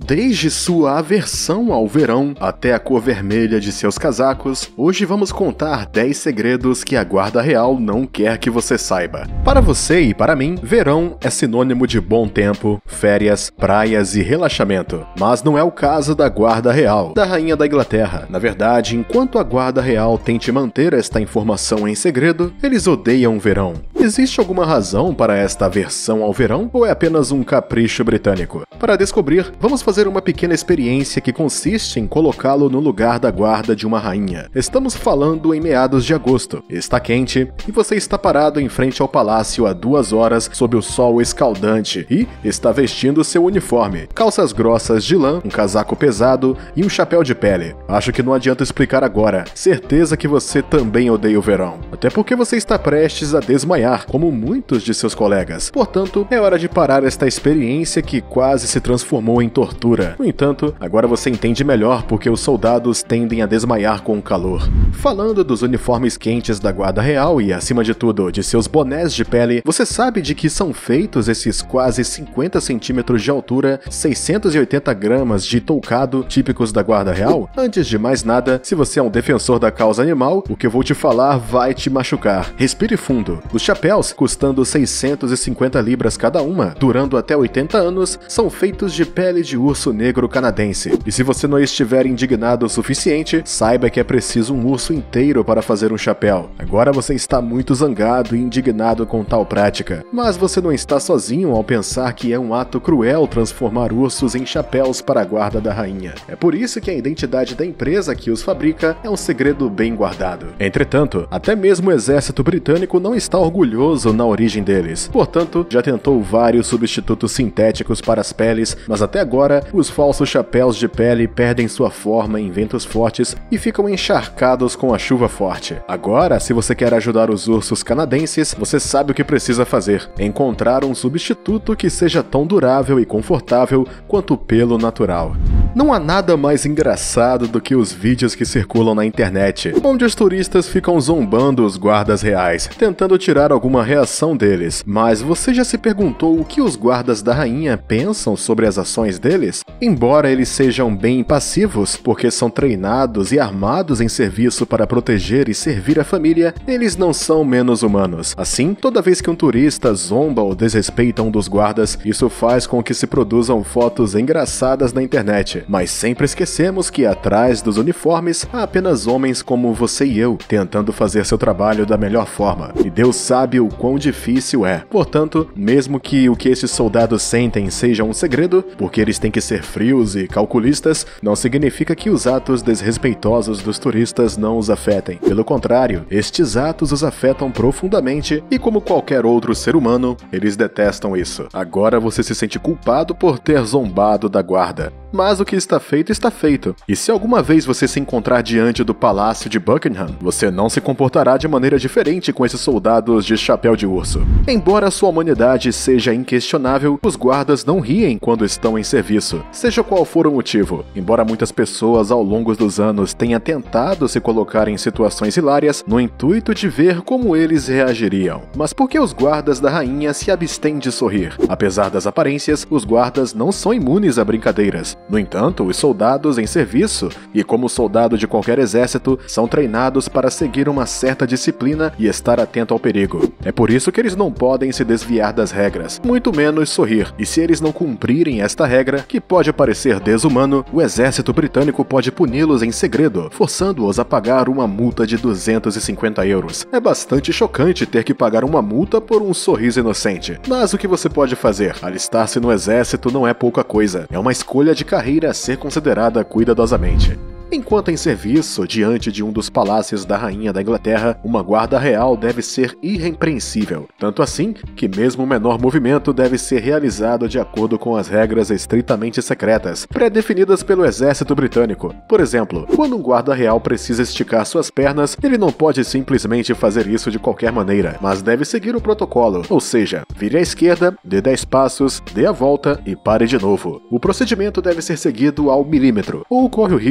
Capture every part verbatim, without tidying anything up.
Desde sua aversão ao verão até a cor vermelha de seus casacos, hoje vamos contar dez segredos que a Guarda Real não quer que você saiba. Para você e para mim, verão é sinônimo de bom tempo, férias, praias e relaxamento. Mas não é o caso da Guarda Real, da Rainha da Inglaterra. Na verdade, enquanto a Guarda Real tente manter esta informação em segredo, eles odeiam o verão. Existe alguma razão para esta aversão ao verão ou é apenas um capricho britânico? Para descobrir, vamos fazer uma pequena experiência que consiste em colocá-lo no lugar da guarda de uma rainha. Estamos falando em meados de agosto. Está quente e você está parado em frente ao palácio há duas horas sob o sol escaldante e está vestindo seu uniforme. Calças grossas de lã, um casaco pesado e um chapéu de pele. Acho que não adianta explicar agora. Certeza que você também odeia o verão. Até porque você está prestes a desmaiar, como muitos de seus colegas. Portanto, é hora de parar esta experiência que quase se transformou em tortura. No entanto, agora você entende melhor porque os soldados tendem a desmaiar com o calor. Falando dos uniformes quentes da Guarda Real e, acima de tudo, de seus bonés de pele, você sabe de que são feitos esses quase cinquenta centímetros de altura, seiscentos e oitenta gramas de toucado típicos da Guarda Real? Antes de mais nada, se você é um defensor da causa animal, o que eu vou te falar vai te machucar. Respire fundo. Os chapéus, custando seiscentos e cinquenta libras cada uma, durando até oitenta anos, são feitos de pele de urso negro canadense. E se você não estiver indignado o suficiente, saiba que é preciso um urso inteiro para fazer um chapéu. Agora você está muito zangado e indignado com tal prática. Mas você não está sozinho ao pensar que é um ato cruel transformar ursos em chapéus para a guarda da rainha. É por isso que a identidade da empresa que os fabrica é um segredo bem guardado. Entretanto, até mesmo o exército britânico não está orgulhoso na origem deles. Portanto, já tentou vários substitutos sintéticos para as peles, mas até agora, os falsos chapéus de pele perdem sua forma em ventos fortes e ficam encharcados com a chuva forte. Agora, se você quer ajudar os ursos canadenses, você sabe o que precisa fazer: encontrar um substituto que seja tão durável e confortável quanto o pelo natural. Não há nada mais engraçado do que os vídeos que circulam na internet, onde os turistas ficam zombando os guardas reais, tentando tirar alguma reação deles. Mas você já se perguntou o que os guardas da rainha pensam sobre as ações deles? Embora eles sejam bem passivos, porque são treinados e armados em serviço para proteger e servir a família, eles não são menos humanos. Assim, toda vez que um turista zomba ou desrespeita um dos guardas, isso faz com que se produzam fotos engraçadas na internet. Mas sempre esquecemos que atrás dos uniformes há apenas homens como você e eu, tentando fazer seu trabalho da melhor forma. E Deus sabe o quão difícil é. Portanto, mesmo que o que esses soldados sentem seja um segredo, porque eles têm que ser frios e calculistas, não significa que os atos desrespeitosos dos turistas não os afetem. Pelo contrário, estes atos os afetam profundamente e, como qualquer outro ser humano, eles detestam isso. Agora você se sente culpado por ter zombado da guarda. Mas o que está feito, está feito. E se alguma vez você se encontrar diante do Palácio de Buckingham, você não se comportará de maneira diferente com esses soldados de chapéu de urso. Embora sua humanidade seja inquestionável, os guardas não riem quando estão em serviço, seja qual for o motivo. Embora muitas pessoas ao longo dos anos tenham tentado se colocar em situações hilárias no intuito de ver como eles reagiriam. Mas por que os guardas da rainha se abstêm de sorrir? Apesar das aparências, os guardas não são imunes a brincadeiras. No entanto, os soldados em serviço, e como soldado de qualquer exército, são treinados para seguir uma certa disciplina e estar atento ao perigo. É por isso que eles não podem se desviar das regras, muito menos sorrir. E se eles não cumprirem esta regra, que pode parecer desumano, o exército britânico pode puni-los em segredo, forçando-os a pagar uma multa de duzentos e cinquenta euros. É bastante chocante ter que pagar uma multa por um sorriso inocente. Mas o que você pode fazer? Alistar-se no exército não é pouca coisa. É uma escolha de carreira a ser considerada cuidadosamente. Enquanto em serviço, diante de um dos palácios da Rainha da Inglaterra, uma guarda real deve ser irrepreensível. Tanto assim, que mesmo o menor movimento deve ser realizado de acordo com as regras estritamente secretas, pré-definidas pelo exército britânico. Por exemplo, quando um guarda real precisa esticar suas pernas, ele não pode simplesmente fazer isso de qualquer maneira, mas deve seguir o protocolo, ou seja, vire à esquerda, dê dez passos, dê a volta e pare de novo. O procedimento deve ser seguido ao milímetro, ou corre o risco de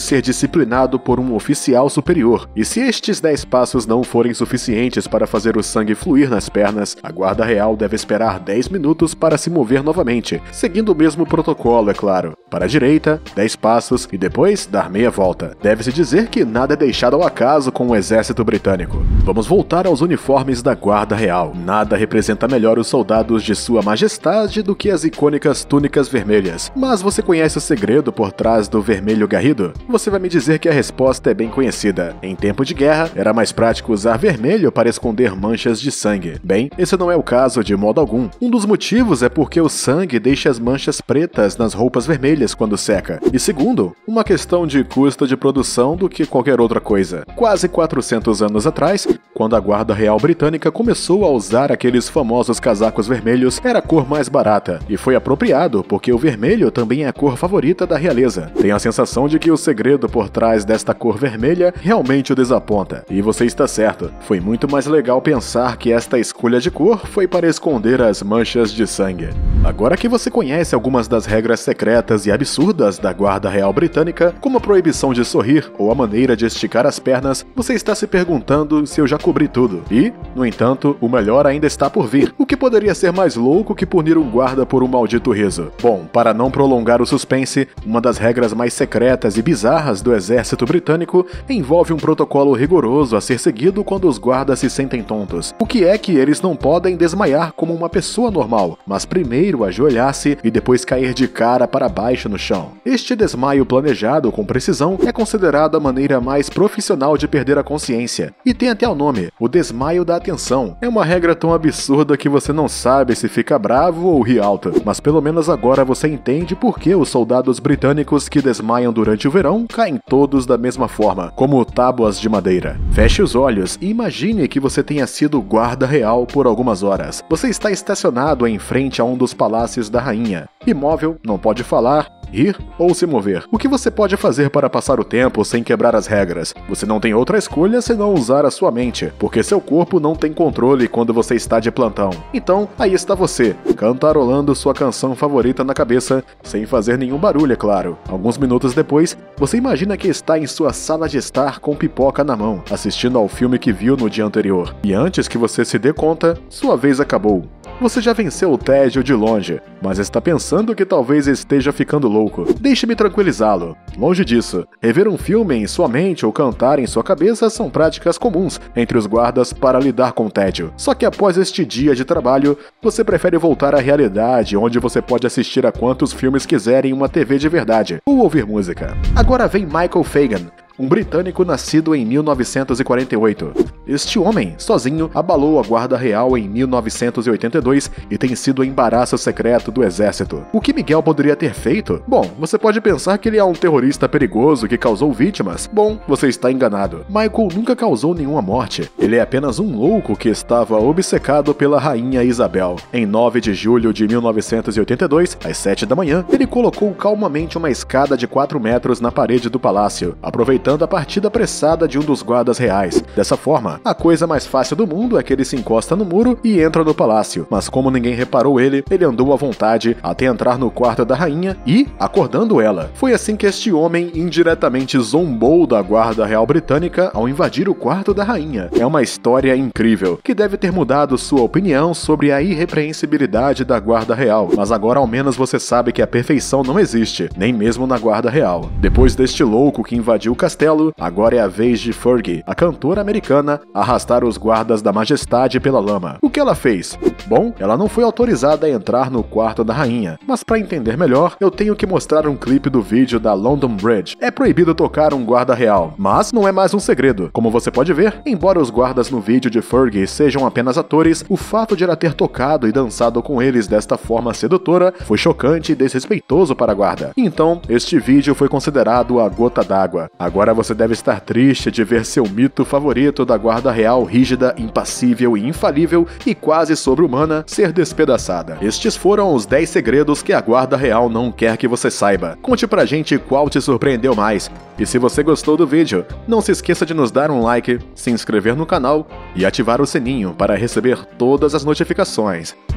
ser disciplinado por um oficial superior, e se estes dez passos não forem suficientes para fazer o sangue fluir nas pernas, a guarda real deve esperar dez minutos para se mover novamente, seguindo o mesmo protocolo, é claro. Para a direita, dez passos e depois dar meia volta. Deve-se dizer que nada é deixado ao acaso com o exército britânico. Vamos voltar aos uniformes da guarda real. Nada representa melhor os soldados de sua majestade do que as icônicas túnicas vermelhas. Mas você conhece o segredo por trás do vermelho garrido? Você vai me dizer que a resposta é bem conhecida. Em tempo de guerra, era mais prático usar vermelho para esconder manchas de sangue. Bem, esse não é o caso de modo algum. Um dos motivos é porque o sangue deixa as manchas pretas nas roupas vermelhas quando seca. E segundo, uma questão de custo de produção do que qualquer outra coisa. Quase quatrocentos anos atrás, quando a Guarda Real Britânica começou a usar aqueles famosos casacos vermelhos, era a cor mais barata, e foi apropriado porque o vermelho também é a cor favorita da realeza. Tenho a sensação de que o segredo por trás desta cor vermelha realmente o desaponta. E você está certo, foi muito mais legal pensar que esta escolha de cor foi para esconder as manchas de sangue. Agora que você conhece algumas das regras secretas e absurdas da Guarda Real Britânica, como a proibição de sorrir ou a maneira de esticar as pernas, você está se perguntando se eu já cobri tudo. E, no entanto, o melhor ainda está por vir. O que poderia ser mais louco que punir um guarda por um maldito riso? Bom, para não prolongar o suspense, uma das regras mais secretas e bizarras do exército britânico envolve um protocolo rigoroso a ser seguido quando os guardas se sentem tontos. O que é que eles não podem desmaiar como uma pessoa normal, mas primeiro ajoelhar-se e depois cair de cara para baixo no chão. Este desmaio planejado com precisão é considerado a maneira mais profissional de perder a consciência, e tem até o nome, o desmaio da atenção. É uma regra tão absurda que você não sabe se fica bravo ou ri alto, mas pelo menos agora você entende por que os soldados britânicos que desmaiam durante o verão caem todos da mesma forma, como tábuas de madeira. Feche os olhos e imagine que você tenha sido guarda real por algumas horas. Você está estacionado em frente a um dos palácios da rainha. Imóvel, não pode falar, rir ou se mover. O que você pode fazer para passar o tempo sem quebrar as regras? Você não tem outra escolha senão usar a sua mente, porque seu corpo não tem controle quando você está de plantão. Então, aí está você, cantarolando sua canção favorita na cabeça, sem fazer nenhum barulho, é claro. Alguns minutos depois, você imagina que está em sua sala de estar com pipoca na mão, assistindo ao filme que viu no dia anterior. E antes que você se dê conta, sua vez acabou. Você já venceu o tédio de longe, mas está pensando que talvez esteja ficando louco. Deixe-me tranquilizá-lo. Longe disso, rever um filme em sua mente ou cantar em sua cabeça são práticas comuns entre os guardas para lidar com o tédio. Só que após este dia de trabalho, você prefere voltar à realidade, onde você pode assistir a quantos filmes quiser em uma T V de verdade, ou ouvir música. Agora vem Michael Fagan, um britânico nascido em mil novecentos e quarenta e oito. Este homem, sozinho, abalou a Guarda Real em mil novecentos e oitenta e dois e tem sido o embaraço secreto do exército. O que Miguel poderia ter feito? Bom, você pode pensar que ele é um terrorista perigoso que causou vítimas. Bom, você está enganado. Michael nunca causou nenhuma morte. Ele é apenas um louco que estava obcecado pela rainha Isabel. Em nove de julho de mil novecentos e oitenta e dois, às sete da manhã, ele colocou calmamente uma escada de quatro metros na parede do palácio, aproveitando a partida apressada de um dos guardas reais. Dessa forma, a coisa mais fácil do mundo é que ele se encosta no muro e entra no palácio, mas como ninguém reparou ele, ele andou à vontade até entrar no quarto da rainha e, acordando ela. Foi assim que este homem indiretamente zombou da Guarda Real Britânica ao invadir o quarto da rainha. É uma história incrível, que deve ter mudado sua opinião sobre a irrepreensibilidade da Guarda Real, mas agora ao menos você sabe que a perfeição não existe, nem mesmo na Guarda Real. Depois deste louco que invadiu o castelo, agora é a vez de Fergie, a cantora americana, arrastar os guardas da majestade pela lama. O que ela fez? Bom, ela não foi autorizada a entrar no quarto da rainha, mas para entender melhor, eu tenho que mostrar um clipe do vídeo da London Bridge. É proibido tocar um guarda real, mas não é mais um segredo. Como você pode ver, embora os guardas no vídeo de Fergie sejam apenas atores, o fato de ela ter tocado e dançado com eles desta forma sedutora foi chocante e desrespeitoso para a guarda. Então, este vídeo foi considerado a gota d'água. Agora você deve estar triste de ver seu mito favorito da Guarda Real rígida, impassível e infalível e quase sobre-humana ser despedaçada. Estes foram os dez segredos que a Guarda Real não quer que você saiba. Conte pra gente qual te surpreendeu mais. E se você gostou do vídeo, não se esqueça de nos dar um like, se inscrever no canal e ativar o sininho para receber todas as notificações.